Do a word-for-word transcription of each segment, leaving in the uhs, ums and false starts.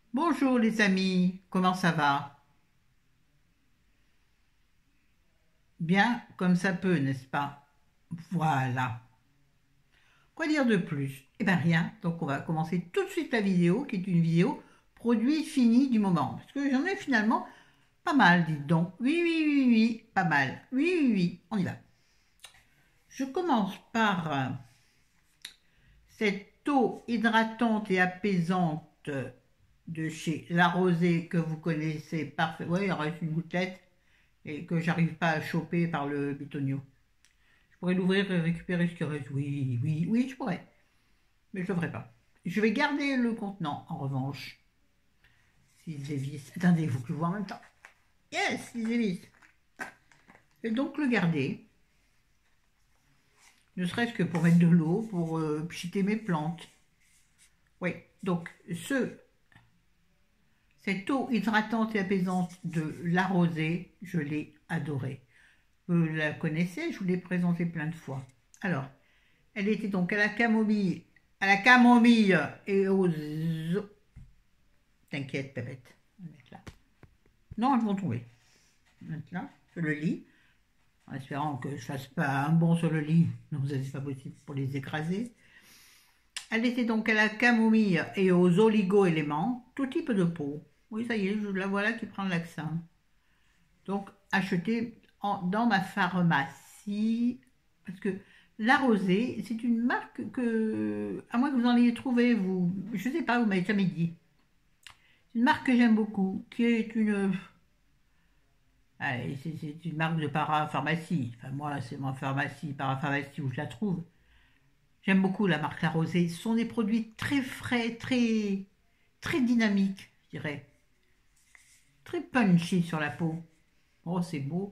Bonjour les amis, comment ça va? Bien comme ça peut, n'est-ce pas? Voilà. Quoi dire de plus? Eh bien rien, donc on va commencer tout de suite la vidéo, qui est une vidéo produit fini du moment. Parce que j'en ai finalement pas mal, dites donc. Oui, oui, oui, oui, pas mal. Oui, oui, oui, on y va. Je commence par euh, cette eau hydratante et apaisante de chez La Rosée que vous connaissez parfait. Oui, il en reste une gouttelette et que j'arrive pas à choper par le bitonio. Je pourrais l'ouvrir et récupérer ce qui reste. Oui, oui, oui, je pourrais. Mais je ne le ferai pas. Je vais garder le contenant, en revanche. S'il dévisse. Attendez, il faut que je vois en même temps. Yes, il dévisse. Je vais donc le garder. Ne serait-ce que pour mettre de l'eau, pour euh, pchiter mes plantes. Oui, donc ce, cette eau hydratante et apaisante de La Rosée, je l'ai adorée. Vous la connaissez, je vous l'ai présentée plein de fois. Alors, elle était donc à la camomille, à la camomille et aux... T'inquiète, Pépette. On va mettre là. Non, elles vont tomber. Maintenant, je le lis, en espérant que je ne fasse pas un bond sur le lit. Non, c'est pas possible pour les écraser. Elle était donc à la camomille et aux oligo-éléments, tout type de peau. Oui, ça y est, je la voilà qui prend l'accent. Donc, achetée en, dans ma pharmacie, parce que La Rosée, c'est une marque que, à moins que vous en ayez trouvé, vous, je ne sais pas, vous m'avez jamais dit. C'est une marque que j'aime beaucoup, qui est une, allez, c'est c'est une marque de parapharmacie. Enfin, moi, c'est ma pharmacie, parapharmacie où je la trouve. J'aime beaucoup la marque La Rosée. Ce sont des produits très frais, très, très dynamiques, je dirais. Très punchy sur la peau. Oh, c'est beau.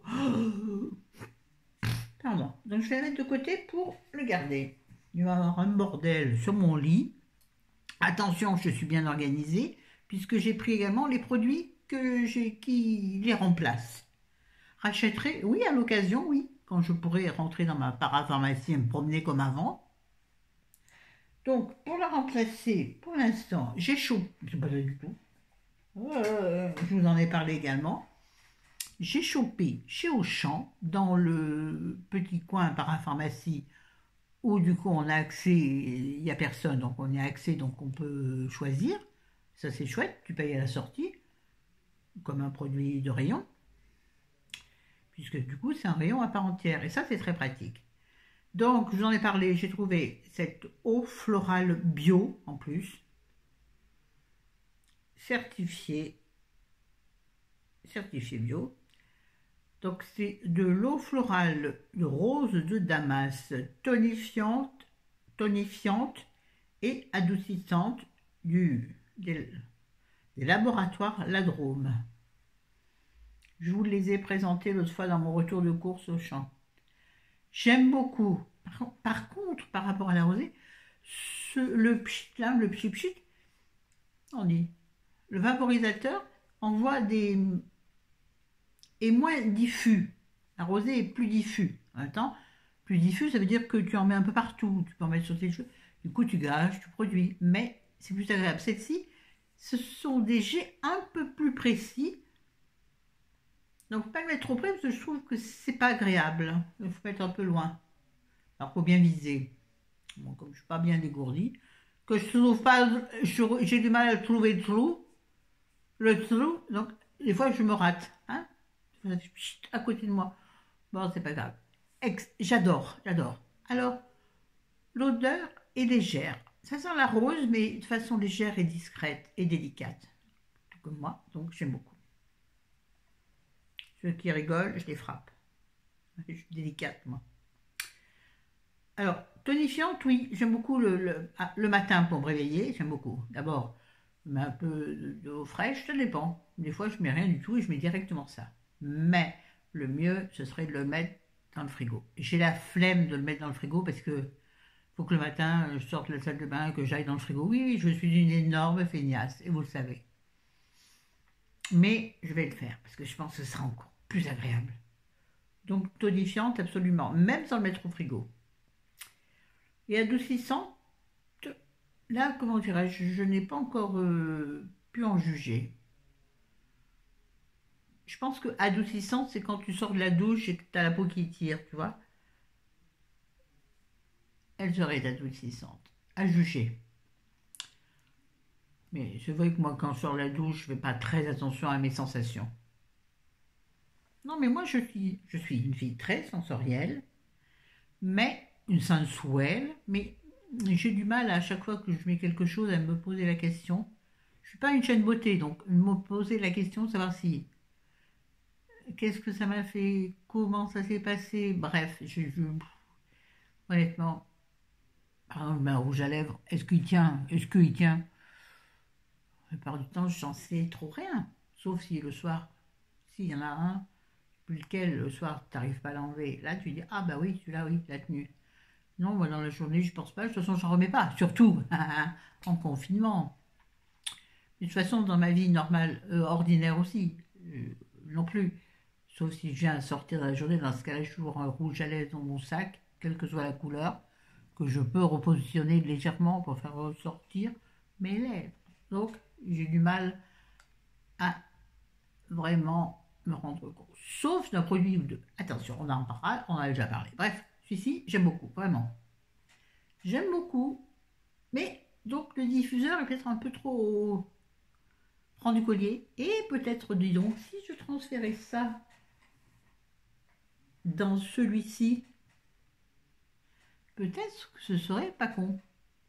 Pardon. Donc, je vais la mettre de côté pour le garder. Il va y avoir un bordel sur mon lit. Attention, je suis bien organisée, puisque j'ai pris également les produits que j'ai, qui les remplacent. Rachèterai, oui, à l'occasion, oui, quand je pourrai rentrer dans ma parapharmacie et me promener comme avant. Donc, pour la remplacer, pour l'instant, j'ai chaud, c'est pas ça du tout. Euh, je vous en ai parlé également. J'ai chopé chez Auchan, dans le petit coin parapharmacie, où du coup on a accès, il n'y a personne, donc on y a accès, donc on peut choisir. Ça c'est chouette, tu payes à la sortie, comme un produit de rayon, puisque du coup c'est un rayon à part entière, et ça c'est très pratique. Donc, je vous en ai parlé, j'ai trouvé cette eau florale bio en plus, certifiée, certifiée bio. Donc, c'est de l'eau florale de rose de Damas, tonifiante, tonifiante et adoucissante du, des, des laboratoires Ladrome. Je vous les ai présentés l'autre fois dans mon retour de course au champ. J'aime beaucoup. Par, par contre, par rapport à la rosée, ce, le pchit, là, le pchit pchit, on dit, le vaporisateur envoie des est moins diffus. La rosée est plus diffus. En même temps, plus diffus, ça veut dire que tu en mets un peu partout. Tu peux en mettre sur tes cheveux. Du coup, tu gages, tu produis. Mais c'est plus agréable. Celle-ci, ce sont des jets un peu plus précis. Donc, pas le mettre trop près parce que je trouve que c'est pas agréable. Il faut mettre un peu loin. Alors, faut bien viser. Bon, comme je suis pas bien dégourdie, que je trouve pas, j'ai du mal à trouver le trou, le trou, donc des fois je me rate, hein, à côté de moi. Bon, c'est pas grave. Ex- J'adore, j'adore. Alors, l'odeur est légère. Ça sent la rose, mais de façon légère et discrète et délicate, tout comme moi, donc j'aime beaucoup. Ceux qui rigolent, je les frappe. Je suis délicate, moi. Alors, tonifiante, oui, j'aime beaucoup le, le, ah, le matin pour me réveiller, j'aime beaucoup. D'abord, je mets un peu d'eau fraîche, ça dépend. Des fois, je mets rien du tout et je mets directement ça. Mais le mieux, ce serait de le mettre dans le frigo. J'ai la flemme de le mettre dans le frigo parce que faut que le matin, je sorte de la salle de bain, que j'aille dans le frigo. Oui, oui, je suis une énorme feignasse, et vous le savez. Mais je vais le faire parce que je pense que ce sera encore plus agréable. Donc, tonifiante, absolument, même sans le mettre au frigo. Et adoucissante, là, comment dirais-je, je n'ai pas encore euh, plus en juger. Je pense que adoucissante, c'est quand tu sors de la douche et que tu as la peau qui tire, tu vois. Elle serait adoucissante, à juger. Mais c'est vrai que moi, quand je sors de la douche, je ne fais pas très attention à mes sensations. Non, mais moi, je suis, je suis une fille très sensorielle, mais une sensuelle, mais j'ai du mal à chaque fois que je mets quelque chose à me poser la question. Je suis pas une chaîne beauté, donc me poser la question de savoir si qu'est-ce que ça m'a fait, comment ça s'est passé, bref, je, je- honnêtement, par exemple, un rouge à lèvres, est-ce qu'il tient, est-ce qu'il tient? La plupart du temps, j'en sais trop rien, sauf si le soir, s'il y en a un, plus lequel le soir, tu n'arrives pas à l'enlever, là tu dis, ah bah oui, celui-là, oui, la tenue. Non, moi dans la journée, je pense pas, de toute façon, j'en remets pas, surtout en confinement. De toute façon, dans ma vie normale, euh, ordinaire aussi, euh, non plus. Sauf si je viens à sortir dans la journée, dans ce cas-là, j'ai toujours un rouge à lèvres dans mon sac, quelle que soit la couleur, que je peux repositionner légèrement pour faire ressortir mes lèvres. Donc, j'ai du mal à vraiment me rendre compte. Sauf d'un produit ou deux. Attention, on en parle, on en a déjà parlé. Bref, celui-ci, j'aime beaucoup, vraiment. J'aime beaucoup, mais donc le diffuseur est peut-être un peu trop prend du collier. Et peut-être, dis donc, si je transférais ça dans celui-ci, peut-être que ce serait pas con.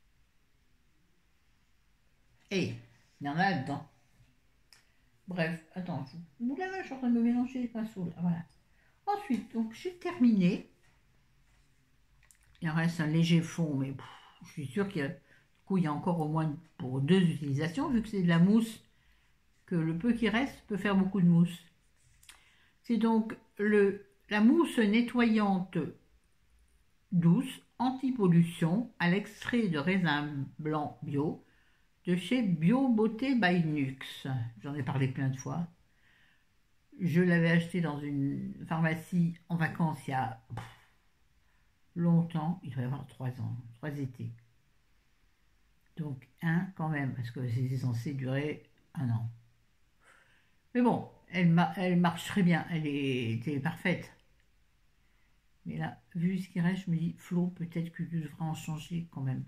Et il y en a dedans. Bref, attends, je... Oula, je suis en train de me mélanger les pinceaux là, voilà. Ensuite, donc j'ai terminé. Il en reste un léger fond, mais pff, je suis sûre qu'il y a, du coup, il y a encore au moins pour deux utilisations, vu que c'est de la mousse, que le peu qui reste peut faire beaucoup de mousse. C'est donc le, la mousse nettoyante douce anti-pollution à l'extrait de raisin blanc bio de chez Bio Beauté by Nux. J'en ai parlé plein de fois. Je l'avais acheté dans une pharmacie en vacances il y a pff, longtemps, il doit y avoir trois ans, trois étés. Donc un quand même, parce que c'est censé durer un an. Mais bon, elle, elle marche très bien, elle est, elle est parfaite. Mais là, vu ce qui reste, je me dis, Flo, peut-être que tu devras en changer quand même.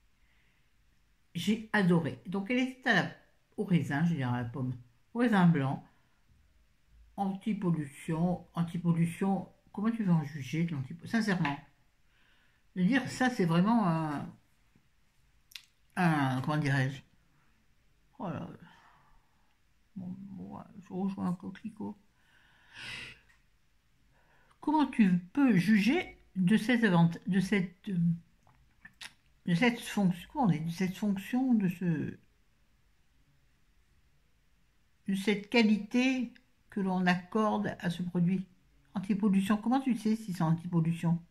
J'ai adoré. Donc elle était à la, au raisin, je dirais à la pomme, au raisin blanc, anti-pollution, anti-pollution, comment tu veux en juger de l'anti-pollution? Sincèrement, je veux dire, ça c'est vraiment un, un comment dirais-je? Oh là, bon, bon, je rejoins un coquelicot. Comment tu peux juger de cette, de cette, de cette fonction, comment on dit, de cette fonction, de ce, de cette qualité que l'on accorde à ce produit anti-pollution? Comment tu sais si c'est anti-pollution?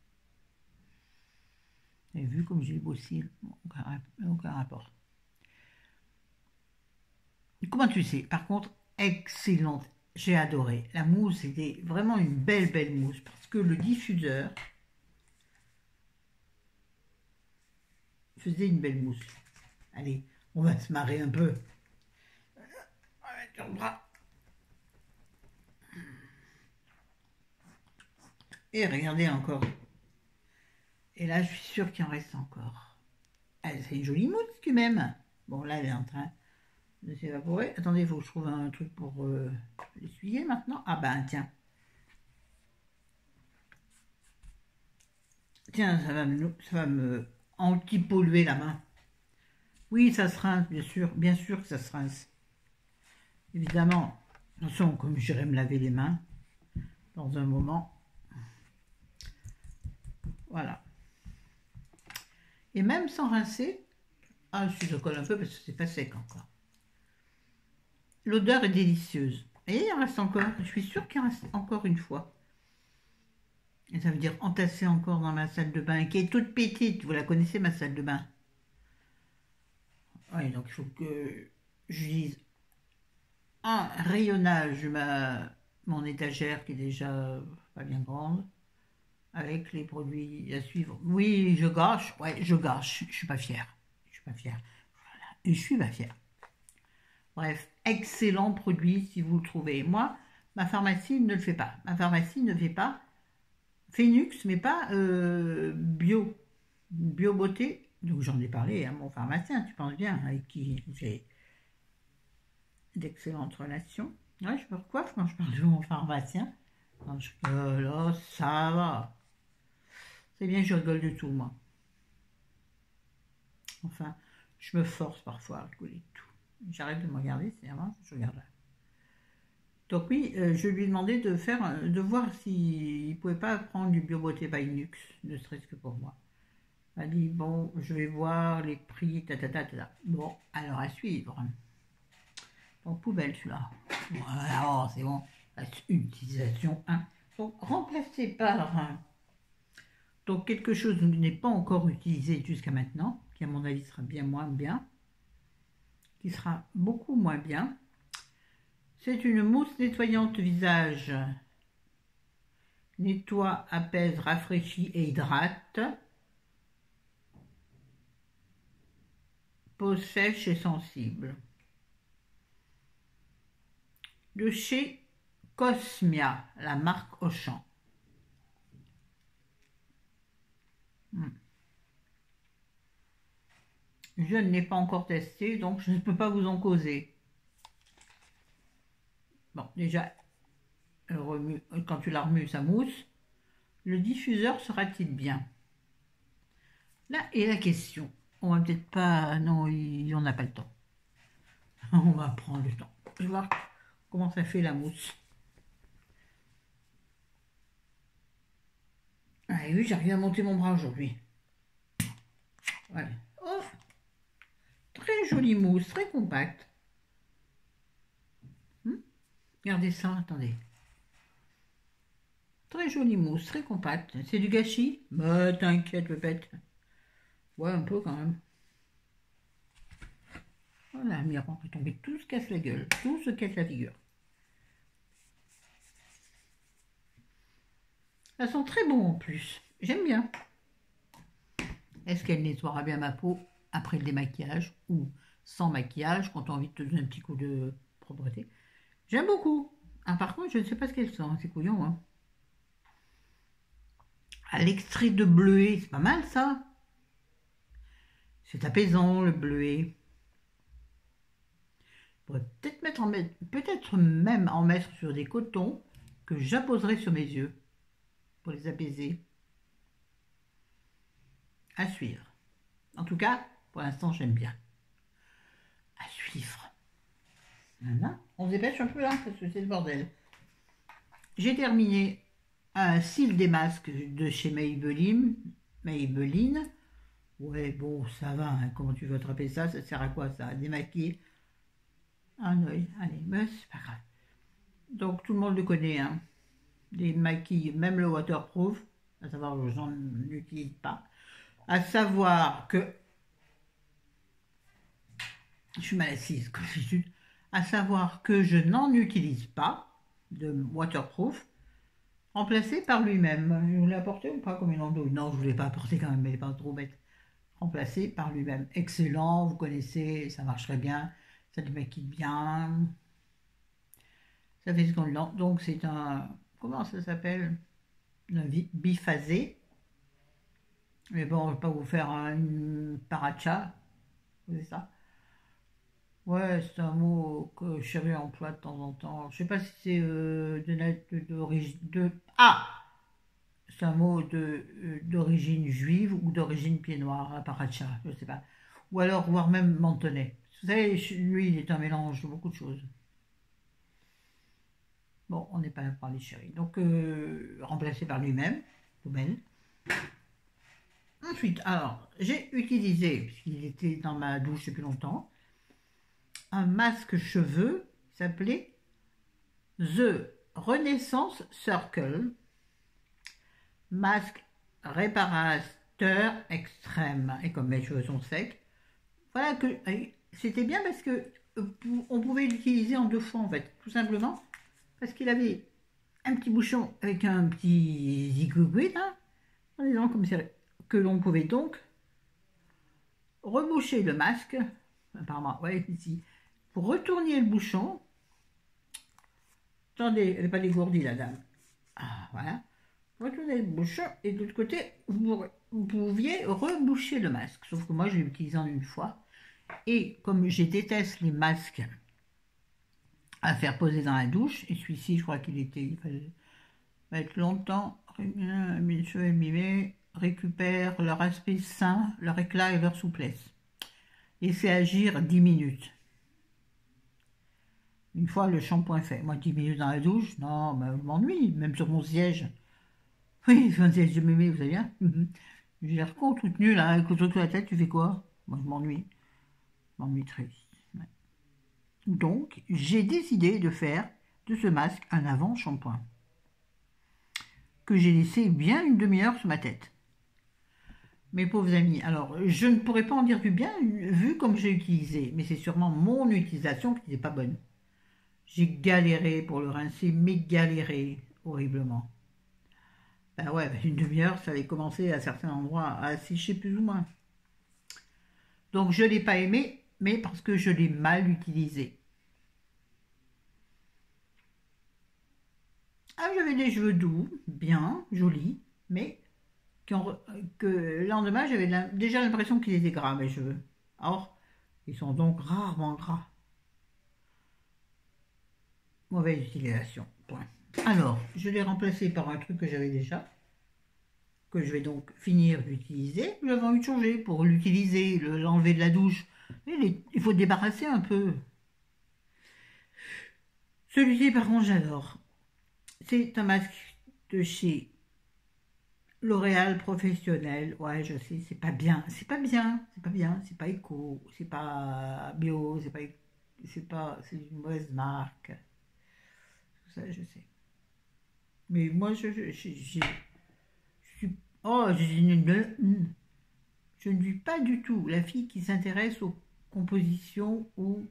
Vous avez vu comme j'ai bossé, aucun, aucun rapport. Comment tu sais? Par contre, excellente, j'ai adoré. La mousse, c'était vraiment une belle, belle mousse, parce que le diffuseur faisait une belle mousse. Allez, on va se marrer un peu. On va mettre le bras. Et regardez encore. Et là, je suis sûre qu'il en reste encore. Ah, c'est une jolie mousse quand même. Bon, là, elle est en train de s'évaporer. Attendez, il faut que je trouve un truc pour euh, l'essuyer maintenant. Ah ben, tiens. Tiens, ça va me, ça va me anti-polluer la main. Oui, ça se rince, bien sûr. Bien sûr que ça se rince. Évidemment. Attention, comme j'irai me laver les mains dans un moment. Voilà. Et même sans rincer, ah, je le colle un peu parce que c'est pas sec encore. L'odeur est délicieuse. Et il en reste encore. Je suis sûre qu'il en reste encore une fois. Et ça veut dire entasser encore dans ma salle de bain, qui est toute petite. Vous la connaissez, ma salle de bain? Oui, donc il faut que je dise un rayonnage de ma, mon étagère qui est déjà pas bien grande, avec les produits à suivre. Oui, je gâche. Ouais, je gâche. Je suis pas fière. Je suis pas fière. Voilà. Et je suis pas fière. Bref, excellent produit si vous le trouvez. Moi, ma pharmacie ne le fait pas. Ma pharmacie ne fait pas Phénix, mais pas euh, bio. Bio beauté. Donc j'en ai parlé à mon pharmacien, tu penses bien, avec qui j'ai d'excellentes relations. Ouais, je me recoiffe quand je parle de mon pharmacien. Quand je rigole, oh, ça va. C'est bien, je rigole de tout, moi. Enfin, je me force parfois à rigoler de tout. J'arrête de me regarder, c'est avant, je regarde là. Donc oui, euh, je lui ai demandé de faire, de voir s'il ne pouvait pas prendre du Bioboté Bainux, ne serait-ce que pour moi. Elle a dit, bon, je vais voir les prix, ta ta ta ta. Bon, alors à suivre. Donc poubelle celui-là. Voilà, oh, c'est bon. Utilisation un. Donc remplacé par un. Donc quelque chose qui n'est pas encore utilisé jusqu'à maintenant, qui à mon avis sera bien moins bien, qui sera beaucoup moins bien. C'est une mousse nettoyante visage. Nettoie, apaise, rafraîchit et hydrate. Peau sèche et sensible. De chez Cosmia, la marque Auchan. Hmm. Je ne l'ai pas encore testé, donc je ne peux pas vous en causer. Bon, déjà, remue, quand tu la remues, ça mousse. Le diffuseur sera-t-il bien? Là est la question. On va peut-être pas... Non, on n'a pas le temps. On va prendre le temps. Je vais voir comment ça fait la mousse. Ah oui, j'arrive à monter mon bras aujourd'hui. Voilà. Oh, très jolie mousse, très compacte. Hmm, regardez ça, attendez. Très jolie mousse, très compacte. C'est du gâchis? Bah, t'inquiète, pépette. Ouais, un peu quand même. Voilà, miroir peut tomber, tout se casse la gueule, tout se casse la figure. Ça sent très bon en plus, j'aime bien. Est-ce qu'elle nettoiera bien ma peau après le démaquillage ou sans maquillage quand tu as envie de te donner un petit coup de propreté? J'aime beaucoup. Ah, par contre, je ne sais pas ce qu'elle sent, c'est couillon. Hein. À l'extrait de bleuet, c'est pas mal ça. C'est apaisant le bleuet. Je pourrais peut-être mettre en mettre, peut-être même en mettre sur des cotons que j'apposerai sur mes yeux pour les apaiser. À suivre. En tout cas, pour l'instant, j'aime bien. À suivre. Voilà. On se dépêche un peu là, parce que c'est le bordel. J'ai terminé un cil des masques de chez Maybelline. Maybelline. Ouais, bon, ça va. Hein. Comment tu veux attraper ça? Ça sert à quoi ça? À démaquiller un œil. Allez, mais c'est pas grave. Donc, tout le monde le connaît. Hein. Les maquilles, même le waterproof, à savoir que j'en utilise pas. À savoir que je suis mal assise comme d'habitude, à savoir que je n'en utilise pas de waterproof, remplacé par lui-même. Je vous l'ai apporté ou pas comme une endos? Non, je ne vous l'ai pas apporté quand même, mais il n'est pas trop bête. Remplacé par lui-même. Excellent, vous connaissez, ça marcherait bien, ça démaquille bien. Ça fait ce qu'on lance. Donc c'est un, comment ça s'appelle? Un biphasé. Mais bon, je ne vais pas vous faire une paracha, c'est ça? Ouais, c'est un mot que Chéri emploie de temps en temps. Je sais pas si c'est euh, de d'origine de ah, c'est un mot de euh, d'origine juive ou d'origine pied noir, la paracha, je sais pas. Ou alors voire même mentonais. Vous savez, lui, il est un mélange de beaucoup de choses. Bon, on n'est pas là pour parler Chéri. Donc euh, remplacé par lui-même, poubelle. Ensuite, alors j'ai utilisé, puisqu'il était dans ma douche depuis longtemps, un masque cheveux qui s'appelait The Renaissance Circle, masque réparateur extrême. Et comme mes cheveux sont secs, voilà que c'était bien parce que on pouvait l'utiliser en deux fois en fait, tout simplement parce qu'il avait un petit bouchon avec un petit zigougoui là, comme que l'on pouvait donc reboucher le masque. Apparemment, ouais, ici. vous retourniez le bouchon. Attendez, elle n'est pas dégourdie la dame. Ah, voilà. Retournez le bouchon et de l'autre côté, vous, vous pouviez reboucher le masque. Sauf que moi, je l'ai utilisé en une fois. Et comme je déteste les masques à faire poser dans la douche, et celui-ci, je crois qu'il était, il fallait mettre longtemps, récupère leur aspect sain, leur éclat et leur souplesse. Laissez agir dix minutes. Une fois le shampoing fait. Moi, dix minutes dans la douche, non, bah, je m'ennuie, même sur mon siège. Oui, sur un siège de mémé, vous savez bien. Je veux dire, con, toute nulle, là, avec le truc sur la tête, tu fais quoi? Moi, je m'ennuie. Je m'ennuie triste. Ouais. Donc, j'ai décidé de faire de ce masque un avant-shampoing. Que j'ai laissé bien une demi-heure sur ma tête. Mes pauvres amis, alors, je ne pourrais pas en dire du bien, vu comme j'ai utilisé, mais c'est sûrement mon utilisation qui n'était pas bonne. J'ai galéré pour le rincer, mais galéré horriblement. Ben ouais, une demi-heure, ça avait commencé à certains endroits à sécher plus ou moins. Donc je ne l'ai pas aimé, mais parce que je l'ai mal utilisé. Ah, j'avais des cheveux doux, bien, jolis, mais qui ont, que le lendemain, j'avais déjà l'impression qu'ils étaient gras, mes cheveux. Or, ils sont donc rarement gras. Mauvaise utilisation, point. Alors, je l'ai remplacé par un truc que j'avais déjà, que je vais donc finir d'utiliser. J'avais envie de changer pour l'utiliser, l'enlever de la douche. Il, il faut débarrasser un peu. Celui-ci, par contre, j'adore. C'est un masque de chez L'Oréal Professionnel. Ouais, je sais, c'est pas bien. C'est pas bien. C'est pas bien. C'est pas éco. C'est pas bio. C'est pas. C'est pas. C'est une mauvaise marque. Tout ça, je sais. Mais moi, je, je, je, je, je suis. Oh, je, je, je ne suis pas du tout la fille qui s'intéresse aux compositions ou,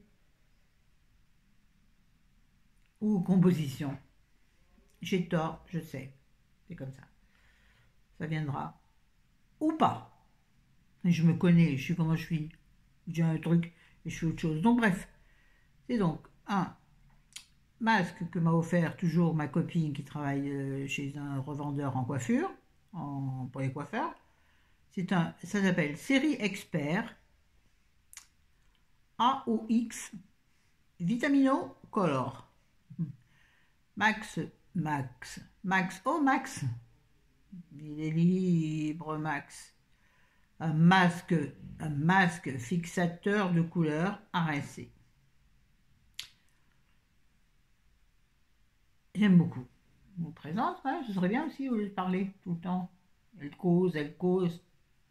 ou aux compositions. J'ai tort, je sais. C'est comme ça. Ça viendra. Ou pas. Et je me connais, je suis comment je suis. J'ai un truc et je fais autre chose. Donc bref. C'est donc un masque que m'a offert toujours ma copine qui travaille chez un revendeur en coiffure, en, pour les coiffeurs. C'est un, ça s'appelle Série Expert A O X Vitamino Color. Max, Max, Max, oh Max, il est libre Max. Un masque, un masque fixateur de couleur à rincer. J'aime beaucoup. Je vous présente, hein, ce serait bien aussi au lieu de parler tout le temps. Elle cause, elle cause.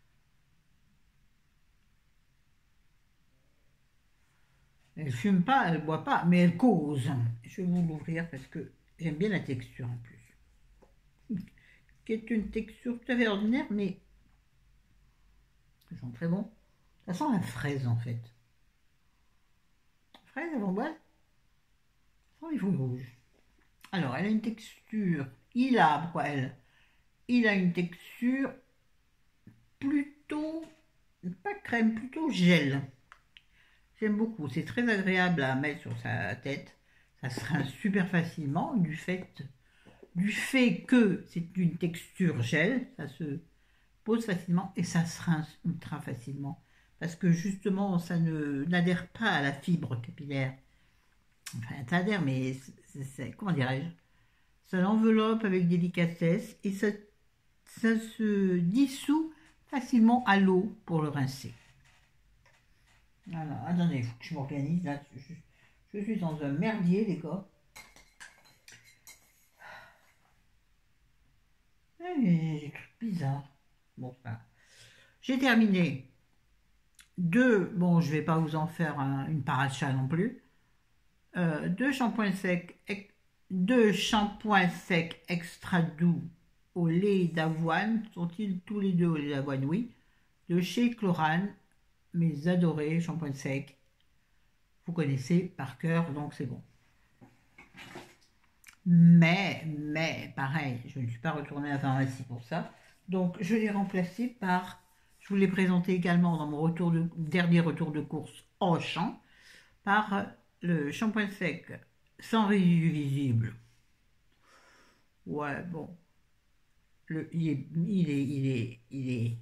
Elle fume pas, elle boit pas, mais elle cause. Je vais vous l'ouvrir parce que j'aime bien la texture en plus. Qui est une texture tout à fait ordinaire, mais ça sent très bon. Ça sent la fraise en fait. Fraise avant boîte. Ça sent les fruits rouges. Alors, elle a une texture. Il a, quoi, elle Il a une texture plutôt, pas crème, plutôt gel. J'aime beaucoup, c'est très agréable à mettre sur sa tête. Ça se rince super facilement du fait, du fait que c'est une texture gel. Ça se pose facilement et ça se rince ultra facilement. Parce que justement, ça ne n'adhère pas à la fibre capillaire. Enfin, ça adhère, mais c'est, comment dirais-je, ça l'enveloppe avec délicatesse et ça, ça se dissout facilement à l'eau pour le rincer. Voilà, attendez, il faut que je m'organise là. Je, je suis dans un merdier, les gars. Des trucs bizarres. Bon, ça. J'ai terminé deux. Bon, je ne vais pas vous en faire un, une paracha non plus. Euh, deux shampoings secs, deux shampoings secs extra doux au lait d'avoine. Sont-ils tous les deux au lait d'avoine? Oui. De chez Chlorane. Mes adorés shampoings secs, vous connaissez par cœur, donc c'est bon. Mais, mais, pareil, je ne suis pas retournée à la pharmacie pour ça, donc je l'ai remplacé par, je vous l'ai présenté également dans mon retour de, dernier retour de course Auchan, par le shampoing sec sans résidus visibles. Ouais, bon. Le, il est, il est, il est, il est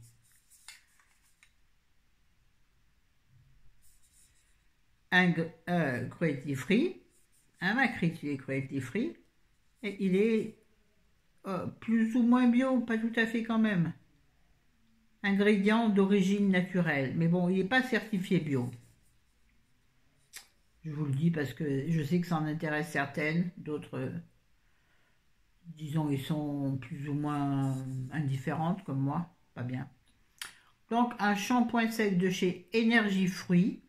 un euh, cruelty free, un macri il est cruelty free, et il est euh, plus ou moins bio, pas tout à fait quand même. Ingrédient d'origine naturelle, mais bon, il n'est pas certifié bio. Je vous le dis parce que je sais que ça en intéresse certaines, d'autres, disons, ils sont plus ou moins indifférentes comme moi, pas bien. Donc un shampoing sec de chez Énergie Fruits.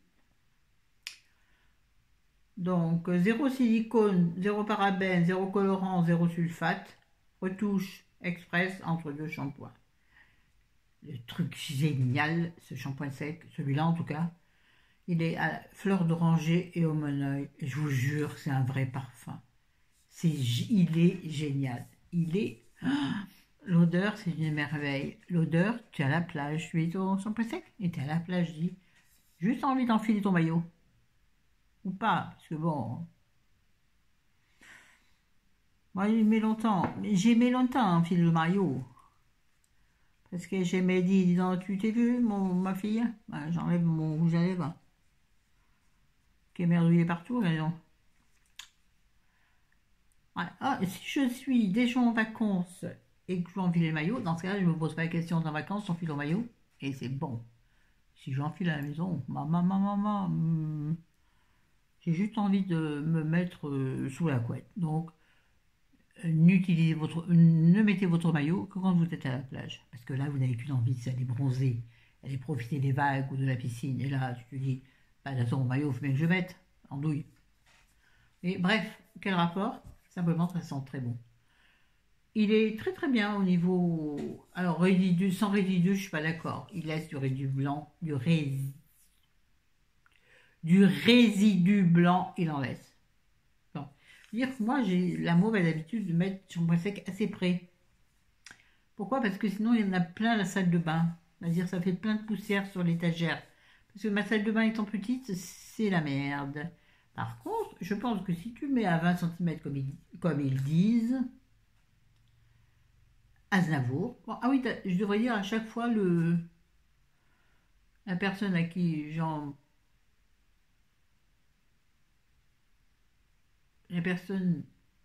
Donc zéro silicone, zéro parabène, zéro colorant, zéro sulfate. Retouche express entre deux shampoings. Le truc génial, ce shampoing sec, celui-là en tout cas, il est à fleur d'oranger et au moneuil. Je vous jure, c'est un vrai parfum. C'est, il est génial. Il est... Ah, l'odeur, c'est une merveille. L'odeur, tu es à la plage. Tu es ton shampoing sec et tu es à la plage, dis. Juste envie d'enfiler ton maillot. Ou pas, parce que bon... Moi, j'ai mis longtemps. J'ai mis longtemps à enfiler le maillot. Parce que j'ai dit, dis donc, tu t'es vu, mon, ma fille? Ben, j'enlève mon rouge à lèvres. Qui est merdouillé partout, raison. Ouais. Ah, si je suis déjà en vacances et que j'enfile le maillot, dans ce cas-là, je ne me pose pas la question en vacances, j'enfile le maillot et c'est bon. Si j'enfile à la maison, maman, maman, maman, hum, j'ai juste envie de me mettre euh, sous la couette. Donc, euh, n'utilisez votre, euh, ne mettez votre maillot que quand vous êtes à la plage. Parce que là, vous n'avez qu'une envie, c'est d'aller bronzer, aller profiter des vagues ou de la piscine. Et là, tu te dis, bah, de toute façon, mon maillot, il faut bien que je le mette en douille. Et bref, quel rapport? Simplement, ça sent très bon. Il est très très bien au niveau... Alors, résidu, sans résidu, je suis pas d'accord. Il laisse du résidu blanc, du résidu, du résidu blanc, il en laisse. Bon. Dire que moi, j'ai la mauvaise habitude de mettre shampoing sec assez près. Pourquoi? Parce que sinon, il y en a plein à la salle de bain. C'est-à-dire, ça fait plein de poussière sur l'étagère. Parce que ma salle de bain étant petite, c'est la merde. Par contre, je pense que si tu mets à vingt centimètres comme ils, comme ils disent, Aznavour, bon, ah oui, je devrais dire à chaque fois le, la personne à qui j'en... La personne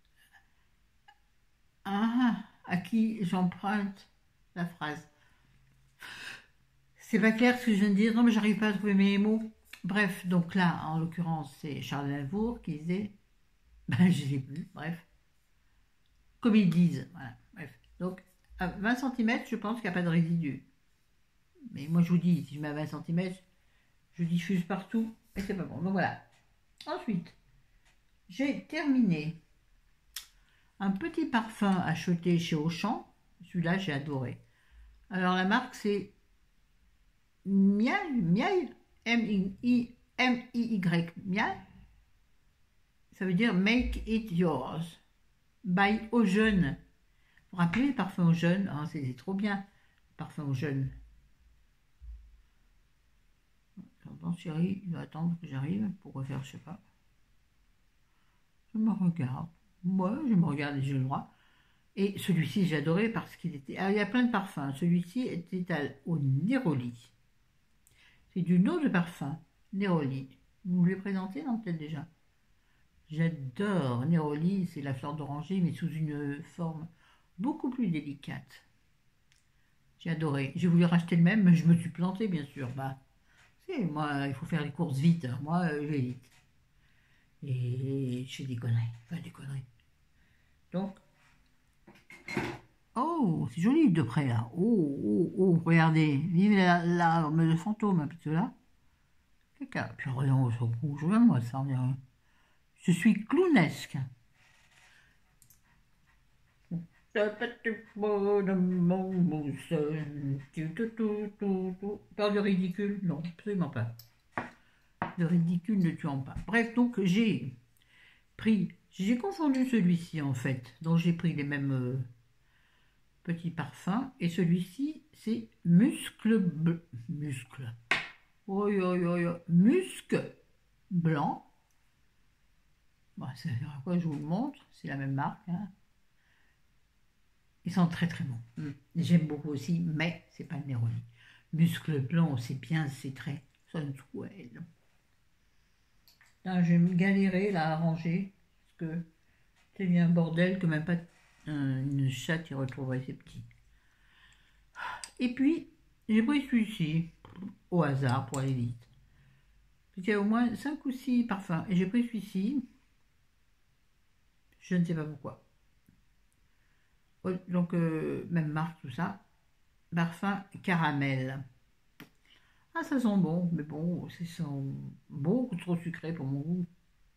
ah, à qui j'emprunte la phrase. C'est pas clair ce que je viens de dire, non mais j'arrive pas à trouver mes mots. Bref, donc là, en l'occurrence, c'est Charles Aznavour qui disait, ben je l'ai plus, bref, comme ils disent, voilà, bref. Donc, à vingt centimètres, je pense qu'il n'y a pas de résidu. Mais moi, je vous dis, si je mets à vingt centimètres, je diffuse partout, et c'est pas bon. Donc voilà. Ensuite, j'ai terminé un petit parfum acheté chez Auchan. Celui-là, j'ai adoré. Alors, la marque, c'est Miaille, Miaille, M I Y, Miaille. Ça veut dire Make it yours. By aux jeunes. Vous vous rappelez les parfums aux jeunes? Oh, c'est trop bien, les parfums aux jeunes. J'entends chérie, il va attendre que j'arrive pour refaire, je sais pas. Je me regarde. Moi, je me regarde et j'ai le droit. Et celui-ci, j'ai adoré parce qu'il était... Alors, il y a plein de parfums. Celui-ci était à... au Neroli. C'est d'une eau de parfum. Neroli. Vous me l'avez présenté, non, peut-être déjà? J'adore Neroli, c'est la fleur d'oranger, mais sous une forme beaucoup plus délicate. J'ai adoré. J'ai voulu racheter le même, mais je me suis plantée, bien sûr. Bah, c'est moi, il faut faire les courses vite. Moi, euh, je vais vite. Et je fais des conneries. Enfin, des conneries. Donc, oh, c'est joli de près, là. Oh, oh, oh, regardez. Vive la, la, le fantôme, un petit peu là. Caca. Puis regarde, je reviens moi, ça en dirait. Je suis clownesque. Peur de ridicule? Non, absolument pas. De ridicule ne tuant pas. Bref, donc j'ai pris, j'ai confondu celui-ci en fait, donc j'ai pris les mêmes euh, petits parfums, et celui-ci c'est muscle bleu, muscle, oh, oh, oh, oh. Musc blanc, Bon, ça veut dire à quoi je vous le montre, c'est la même marque. Hein. Ils sont très très bons. Mm. J'aime beaucoup aussi, mais c'est pas le Neroni. Muscle blanc, c'est bien, c'est très Sunswell. Là, je vais me galérer là à ranger, parce que c'est bien un bordel que même pas euh, une chatte y retrouverait ses petits. Et puis, j'ai pris celui-ci, au hasard, pour aller vite. Il y a au moins cinq ou six parfums, et j'ai pris celui-ci, je ne sais pas pourquoi. Donc, euh, même marque, tout ça. Parfum caramel. Ah, ça sent bon, mais bon, ça sent beaucoup trop sucré pour mon goût.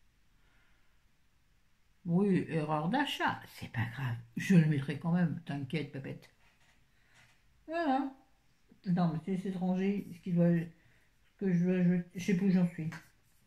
Oui, erreur d'achat, c'est pas grave. Je le mettrai quand même, t'inquiète, Pépette. Voilà. Non, mais c'est étranger, ce qu'il doit, ce que je dois, je, je sais plus où j'en suis.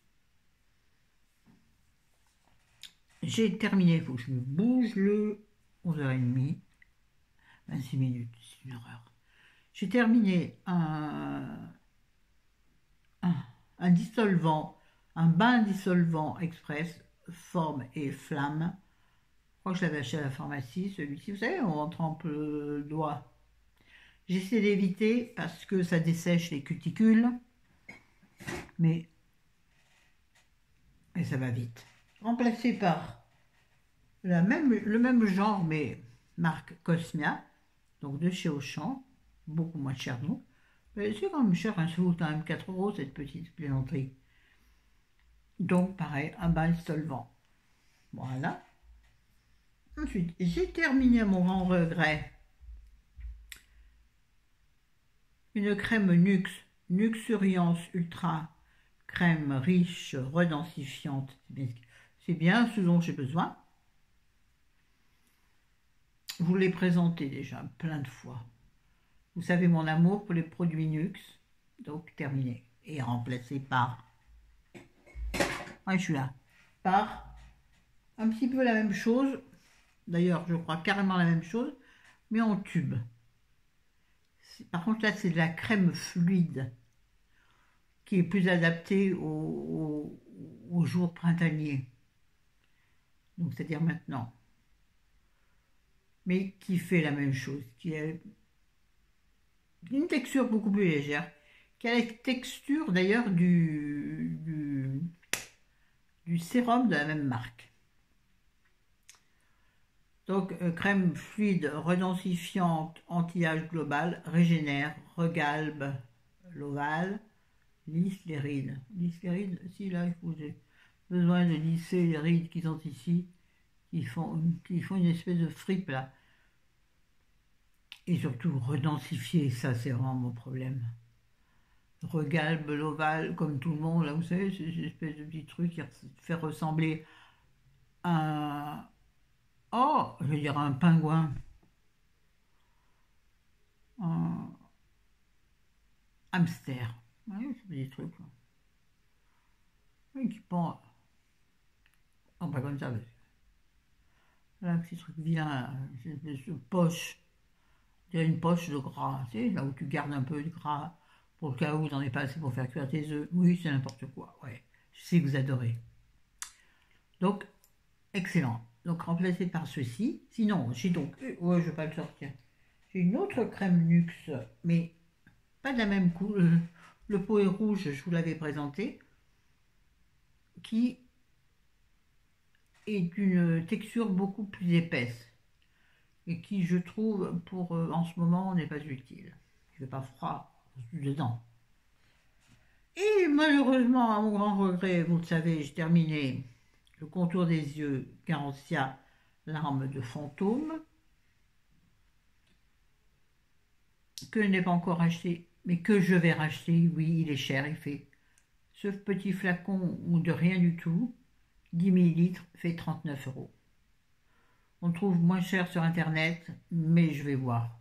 J'ai terminé, il faut que je me bouge le onze heures trente, vingt-six minutes, c'est une horreur. J'ai terminé un, un, un dissolvant, un bain dissolvant express, forme et flamme. Je crois que je l'avais acheté à la pharmacie, celui-ci. Vous savez, on trempe le doigt. J'essaie d'éviter parce que ça dessèche les cuticules, mais et ça va vite. Remplacé par la même, le même genre, mais marque Cosmia, donc de chez Auchan, beaucoup moins cher nous. Mais c'est quand même cher, hein, ça coûte quand même quatre euros cette petite plaisanterie. Donc pareil, un bain solvant. Voilà. Ensuite, j'ai terminé à mon grand regret une crème Nux, Nuxuriance Ultra, crème riche, redensifiante. C'est bien ce dont j'ai besoin. Je vous l'ai présenté déjà plein de fois. Vous savez mon amour pour les produits Nux, donc terminé. Et remplacé par, ouais, je suis là, par un petit peu la même chose, d'ailleurs je crois carrément la même chose, mais en tube. Par contre là c'est de la crème fluide qui est plus adaptée aux, aux, aux jours printaniers, donc c'est-à-dire maintenant, mais qui fait la même chose, qui a une texture beaucoup plus légère, qui a la texture d'ailleurs du, du, du sérum de la même marque. Donc, euh, crème fluide, redensifiante, anti-âge global, régénère, regalbe l'ovale, lisse les rides. Lisse les rides, si là, il faut, j'ai besoin de lisser les rides qui sont ici, qui font, qui font une espèce de fripe là. Et surtout, redensifier, ça c'est vraiment mon problème. Regalbe l'ovale, comme tout le monde, là, vous savez, c'est une espèce de petit truc qui fait ressembler à un... Oh, je veux dire un pingouin. Un hamster. Oui, c'est des trucs. Oui, qui pend. Non, pas comme ça. Là, petit truc vilain. C'est une poche. C'est une poche de gras. Tu sais, là où tu gardes un peu de gras pour le cas où t'en es pas assez pour faire cuire tes œufs. Oui, c'est n'importe quoi. Ouais. Je sais que vous adorez. Donc, excellent. Donc, remplacé par ceci. Sinon, j'ai donc... Ouais, je ne vais pas le sortir. J'ai une autre crème Nuxe, mais pas de la même couleur. Le pot est rouge, je vous l'avais présenté, qui est d'une texture beaucoup plus épaisse et qui, je trouve, pour euh, en ce moment, n'est pas utile. Il ne fait pas froid dedans. Et malheureusement, à mon grand regret, vous le savez, j'ai terminé le contour des yeux Garantia, l'arme de fantôme, que je n'ai pas encore acheté, mais que je vais racheter. Oui, il est cher, il fait. Ce petit flacon ou de rien du tout, dix millilitres, fait trente-neuf euros. On trouve moins cher sur internet, mais je vais voir.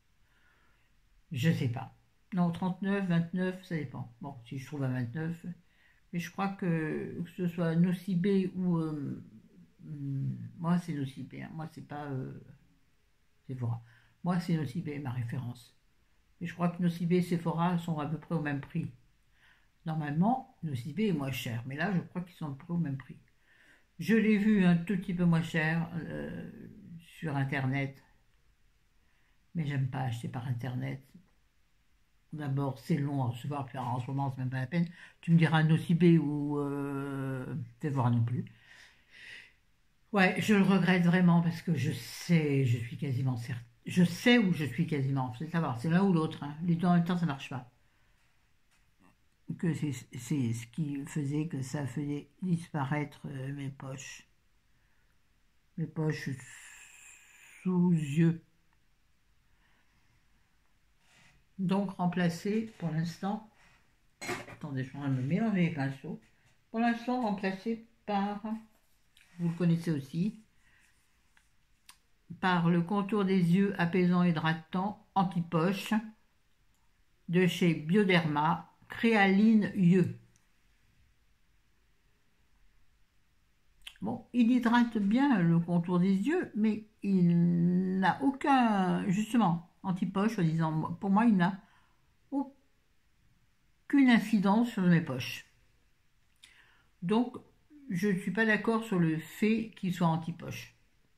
Je sais pas. Non, trente-neuf, vingt-neuf, ça dépend. Bon, si je trouve à vingt-neuf, mais je crois que que ce soit Nocibé ou... Euh, moi, c'est Nocibé. Hein. Moi, c'est pas... Euh, Sephora. Moi, c'est Nocibé, ma référence. Et je crois que Nocibé et Sephora sont à peu près au même prix. Normalement, Nocibé est moins cher, mais là, je crois qu'ils sont à peu près au même prix. Je l'ai vu un tout petit peu moins cher euh, sur Internet, mais j'aime pas acheter par Internet. D'abord, c'est long à recevoir, puis en ce moment, c'est même pas la peine. Tu me diras Nocibé ou euh, fais voir non plus. Ouais, je le regrette vraiment parce que je sais, je suis quasiment certaine. Je sais où je suis quasiment, c'est savoir, c'est l'un ou l'autre, hein. Les deux en même temps, ça marche pas. Que c'est c'est ce qui faisait que ça faisait disparaître euh, mes poches. Mes poches sous yeux. Donc remplacé pour l'instant, attendez, je suis en train de me mélanger les pinceaux. Pour l'instant, remplacé par, vous le connaissez aussi, par le contour des yeux apaisant, hydratant, anti-poche de chez Bioderma, Créaline Yeux. Bon, il hydrate bien le contour des yeux, mais il n'a aucun, justement, anti-poche, en disant, pour moi, il n'a aucune incidence sur mes poches. Donc, je ne suis pas d'accord sur le fait qu'il soit anti-poche.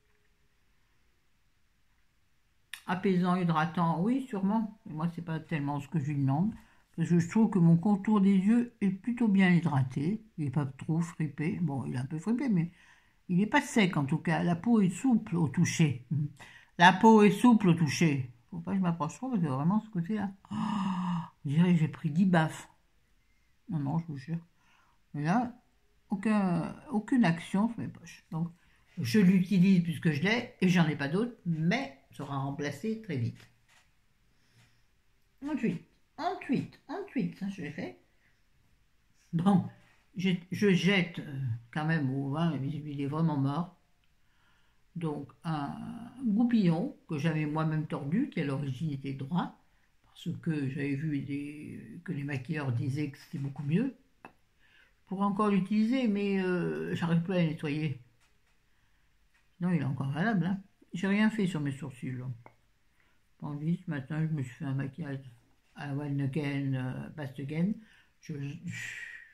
Apaisant, hydratant, oui, sûrement. Mais moi, c'est pas tellement ce que je lui demande. Parce que je trouve que mon contour des yeux est plutôt bien hydraté. Il n'est pas trop fripé. Bon, il est un peu fripé, mais il n'est pas sec en tout cas. La peau est souple au toucher. La peau est souple au toucher. Faut pas que je m'approche trop parce que vraiment ce côté-là. Oh, je dirais que j'ai pris dix baffes. Non, non, je vous jure. Et là, aucun, aucune action sur mes poches. Donc, je l'utilise puisque je l'ai et j'en ai pas d'autres, mais sera remplacé très vite. Ensuite, ensuite, ensuite, ça je l'ai fait. Bon, je, je jette euh, quand même au vin, il est vraiment mort. Donc, un goupillon que j'avais moi-même tordu, qui à l'origine était droit, parce que j'avais vu des, que les maquilleurs disaient que c'était beaucoup mieux. Je pourrais encore l'utiliser, mais euh, j'arrive plus à le nettoyer. Non, il est encore valable. Hein. J'ai rien fait sur mes sourcils. Tandis ce matin, je me suis fait un maquillage à la Wellnegen, euh, Bastegen. Je, je,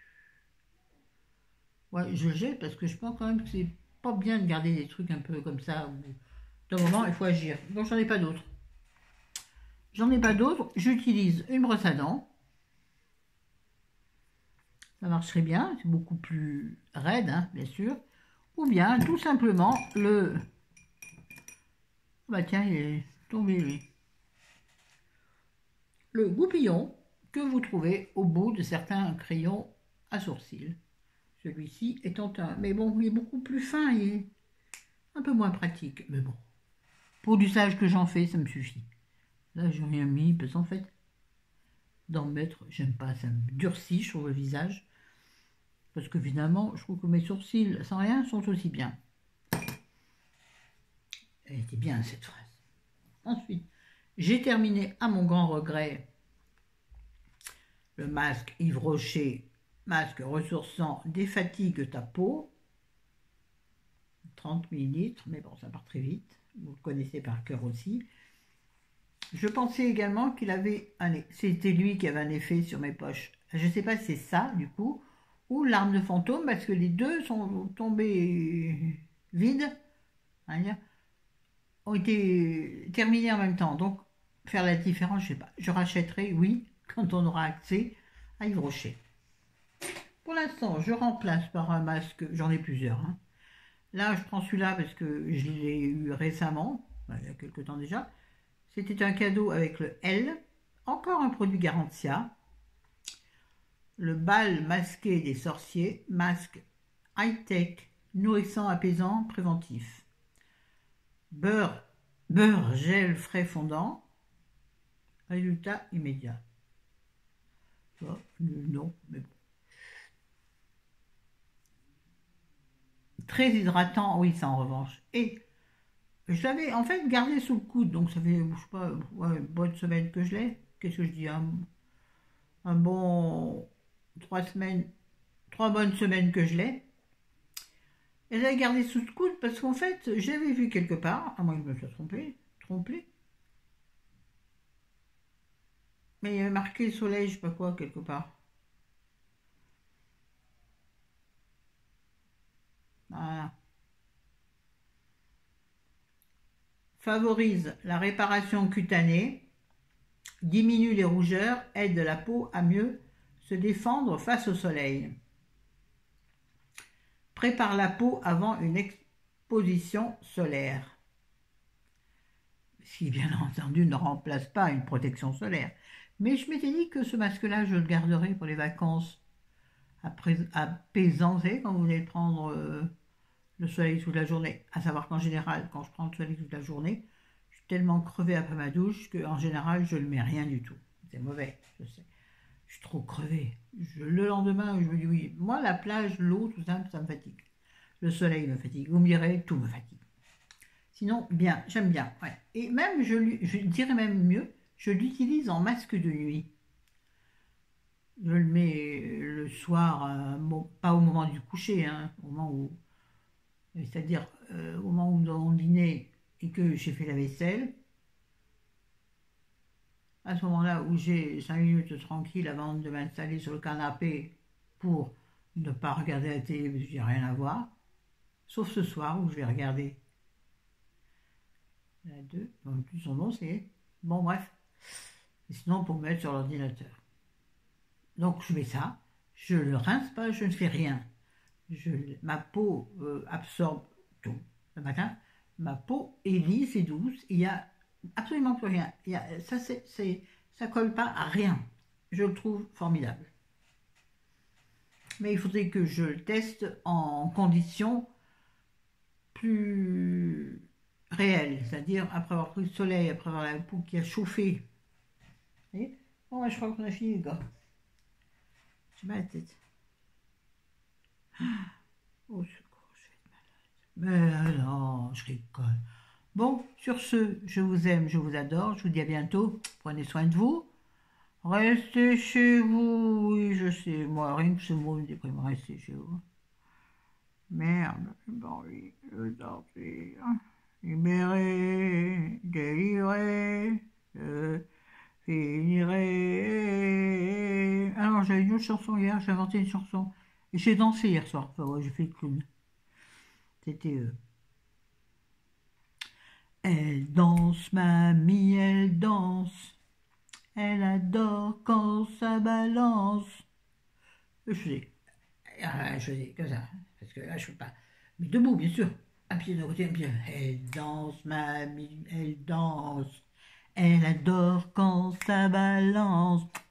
ouais, je le jette parce que je pense quand même que c'est pas bien de garder des trucs un peu comme ça. D'un moment, il faut agir. Donc, j'en ai pas d'autres. J'en ai pas d'autres. J'utilise une brosse à dents. Ça marcherait bien. C'est beaucoup plus raide, hein, bien sûr. Ou bien, tout simplement, le... Bah tiens, il est tombé, lui. Le goupillon que vous trouvez au bout de certains crayons à sourcils. Celui-ci étant un... Mais bon, il est beaucoup plus fin, il est un peu moins pratique. Mais bon, pour l'usage que j'en fais, ça me suffit. Là, j'ai rien mis, parce qu'en fait, d'en mettre, j'aime pas, ça me durcit sur le visage. Parce que finalement, je trouve que mes sourcils, sans rien, sont aussi bien. Elle était bien, cette phrase. Ensuite, j'ai terminé, à mon grand regret, le masque Yves Rocher, masque ressourçant défatigue ta peau. trente millilitres, mais bon, ça part très vite. Vous le connaissez par cœur aussi. Je pensais également qu'il avait un... C'était lui qui avait un effet sur mes poches. Je ne sais pas si c'est ça, du coup, ou l'arme de fantôme, parce que les deux sont tombés vides, hein, ont été terminés en même temps. Donc, faire la différence, je ne sais pas. Je rachèterai, oui, quand on aura accès à Yves Rocher. Pour l'instant, je remplace par un masque, j'en ai plusieurs. Hein. Là, je prends celui-là parce que je l'ai eu récemment, il y a quelques temps déjà. C'était un cadeau avec le L, encore un produit Garantia. Le bal masqué des sorciers, masque high-tech, nourrissant, apaisant, préventif. Beurre, beurre, gel frais fondant. Résultat immédiat. Oh, non, mais bon. Très hydratant, oui, ça en revanche. Et je l'avais en fait gardé sous le coude, donc ça fait, je sais pas, ouais, une bonne semaine que je l'ai. Qu'est-ce que je dis, un, un bon trois semaines, trois bonnes semaines que je l'ai. Et je l'avais gardé sous le coude parce qu'en fait, j'avais vu quelque part, à moins que je me sois trompé, trompé, mais il y avait marqué soleil, je sais pas quoi, quelque part. Voilà. Favorise la réparation cutanée, diminue les rougeurs, aide la peau à mieux se défendre face au soleil. Prépare la peau avant une exposition solaire. Ce qui, bien entendu, ne remplace pas une protection solaire. Mais je m'étais dit que ce masque-là, je le garderais pour les vacances apaisant, quand vous venez de prendre euh, le soleil toute la journée. À savoir qu'en général, quand je prends le soleil toute la journée, je suis tellement crevée après ma douche qu'en général, je ne mets rien du tout. C'est mauvais, je sais. Je suis trop crevée. Je, le lendemain, je me dis oui. Moi, la plage, l'eau, tout ça, ça me fatigue. Le soleil me fatigue. Vous me direz, tout me fatigue. Sinon, bien, j'aime bien. Ouais. Et même, je, je dirais même mieux, je l'utilise en masque de nuit. Je le mets le soir, euh, bon, pas au moment du coucher, hein, au moment où, c'est-à-dire euh, au moment où on dînait et que j'ai fait la vaisselle. À ce moment-là où j'ai cinq minutes tranquille avant de m'installer sur le canapé pour ne pas regarder la télé parce que j'ai rien à voir, sauf ce soir où je vais regarder la deux, bon, plus son nom c'est, bon bref, et sinon pour me mettre sur l'ordinateur. Donc je mets ça, je ne le rince pas, je ne fais rien. Je, ma peau euh, absorbe tout. Le matin, ma peau est lisse et douce, il n'y a absolument plus rien. Il y a, ça ne colle pas à rien. Je le trouve formidable. Mais il faudrait que je le teste en conditions plus réelles, c'est-à-dire après avoir pris le soleil, après avoir la peau qui a chauffé. Vous voyez ? Bon, ouais, je crois qu'on a fini les gars. J'ai mal à la tête. Oh, secours, je vais être malade. Mais non, je rigole. Bon, sur ce, je vous aime, je vous adore. Je vous dis à bientôt. Prenez soin de vous. Restez chez vous. Oui, je sais. Moi, rien que ce mot me déprime. Restez chez vous. Merde, j'ai pas envie de sortir. Libéré, délivré, je finirai. Alors, j'avais une autre chanson hier. J'ai inventé une chanson. Et j'ai dansé hier soir. Enfin, ouais, j'ai fait le clown. C'était eux. Elle danse, mamie, elle danse. Elle adore quand ça balance. Je faisais. Je faisais comme ça. Parce que là, je ne peux pas. Mais debout, bien sûr. Un pied d'un côté, un pied. Elle danse, mamie, elle danse. Elle adore quand ça balance.